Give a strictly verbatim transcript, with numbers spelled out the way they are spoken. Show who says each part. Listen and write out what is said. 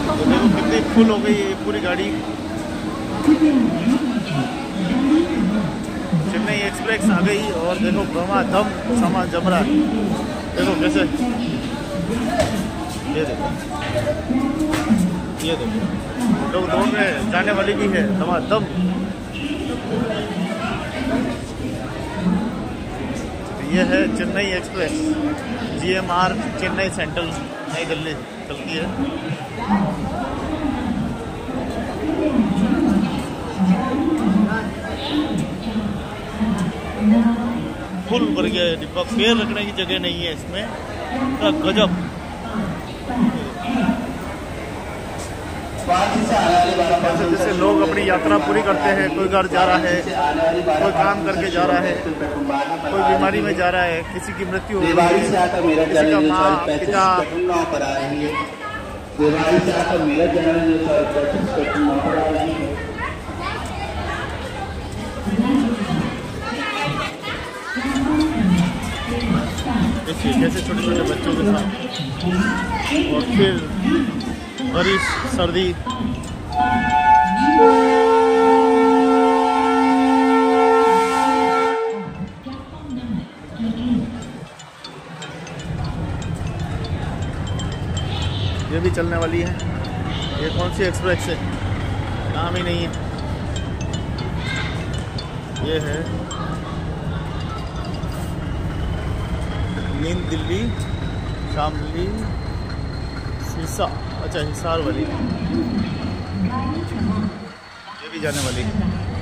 Speaker 1: तो देखो कितनी फुल हो गई है पूरी गाड़ी। चेन्नई एक्सप्रेस आ गई और देखो धमाधम सामान जम रहा है। देखो कैसे, ये देखो ये देखो लोग दौड़ रहे हैं, जाने वाली भी है धमाधम। ये है Chennai express, GMR Chennai central New Delhi चलती है। फुल भर गया है डिब्बा, पैर रखने की जगह नहीं है इसमें, पूरा गजब। जैसे जैसे लोग अपनी यात्रा पूरी करते हैं, कोई घर जा रहा है, कोई काम करके जा रहा है, कोई बीमारी में जा रहा है, किसी की मृत्यु हो गई है, किसी का माँ पिता। देखिए कैसे छोटे छोटे बच्चों के साथ, और फिर बारिश सर्दी। ये भी चलने वाली है। ये कौन सी एक्सप्रेस है, नाम ही नहीं है। ये है नींद दिल्ली शामली हिसा, अच्छा हिसार वाली, ये भी जाने वाली है।